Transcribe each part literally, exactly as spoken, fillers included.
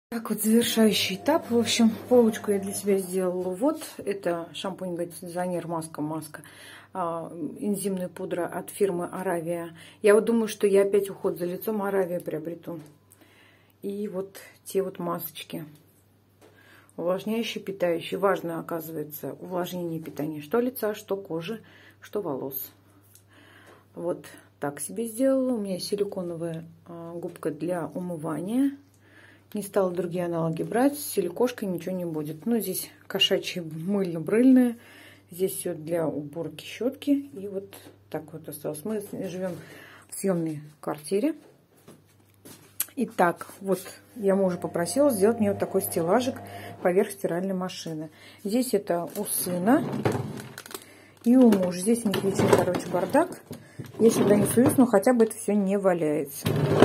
Так вот, завершающий этап. В общем, полочку я для себя сделала. Вот, это шампунь кондиционер, маска, маска, а, энзимная пудра от фирмы Аравия. Я вот думаю, что я опять уход за лицом Аравия приобрету. И вот те вот масочки. Увлажняющие, питающие. Важно, оказывается, увлажнение и питание что лица, что кожи, что волос. Вот так себе сделала. У меня силиконовая а, губка для умывания. Не стала другие аналоги брать. С силикошкой ничего не будет. Ну, здесь кошачье мыльно-брыльное. Здесь все для уборки щетки. И вот так вот осталось. Мы живем в съемной квартире. Итак, вот я мужа попросила сделать мне вот такой стеллажик поверх стиральной машины. Здесь это у сына и у мужа. Здесь у них вечно, короче, бардак. Я сюда не суюсь, но хотя бы это все не валяется.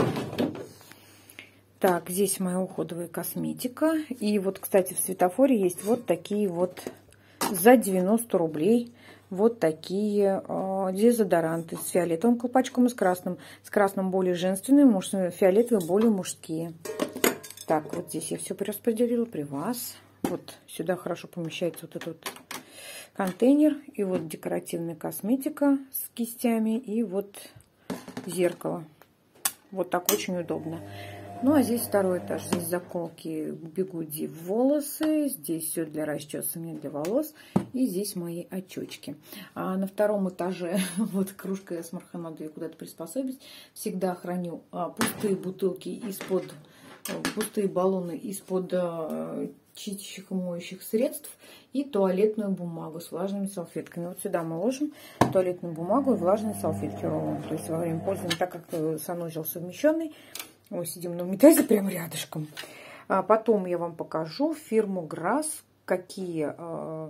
Так, здесь моя уходовая косметика. И вот, кстати, в светофоре есть вот такие вот за девяносто рублей. Вот такие э, дезодоранты с фиолетовым колпачком и с красным. С красным более женственные, муж, фиолетовые более мужские. Так, вот здесь я все распределила при вас. Вот сюда хорошо помещается вот этот вот контейнер. И вот декоративная косметика с кистями. И вот зеркало. Вот так очень удобно. Ну, а здесь второй этаж. Здесь заколки бигуди в волосы. Здесь все для расчесывания для волос. И здесь мои очечки. А на втором этаже, вот кружка с марха, надо ее куда-то приспособить. Всегда храню а, пустые бутылки из-под, пустые баллоны из-под а, чистящих и моющих средств. И туалетную бумагу с влажными салфетками. Вот сюда мы ложим туалетную бумагу и влажные салфетки роллом. То есть во время пользования, так как санузел совмещенный, ой, сидим на унитазе прямо рядышком. А потом я вам покажу фирму Грасс, какие, э,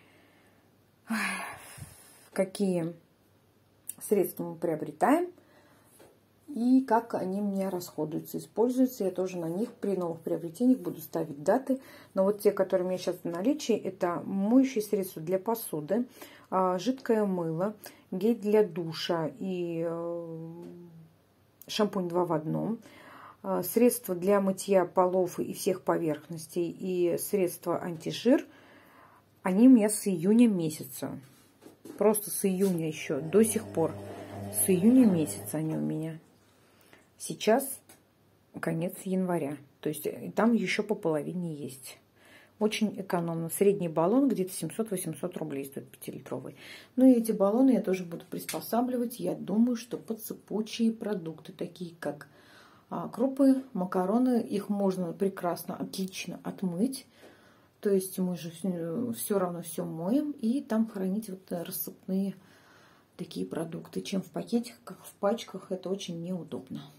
какие средства мы приобретаем и как они у меня расходуются, используются. Я тоже на них при новых приобретениях буду ставить даты. Но вот те, которые у меня сейчас в наличии, это моющие средства для посуды, э, жидкое мыло, гель для душа и э, шампунь два в одном. Средства для мытья полов и всех поверхностей и средства антижир, они у меня с июня месяца. Просто с июня еще, до сих пор. С июня месяца они у меня. Сейчас конец января. То есть там еще по половине есть. Очень экономно. Средний баллон где-то семьсот-восемьсот рублей стоит, пятилитровый. Ну и эти баллоны я тоже буду приспосабливать. Я думаю, что под сыпучие продукты, такие как крупы, макароны, их можно прекрасно, отлично отмыть. То есть мы же все равно все моем. И там хранить вот рассыпные такие продукты. Чем в пакетиках, как в пачках, это очень неудобно.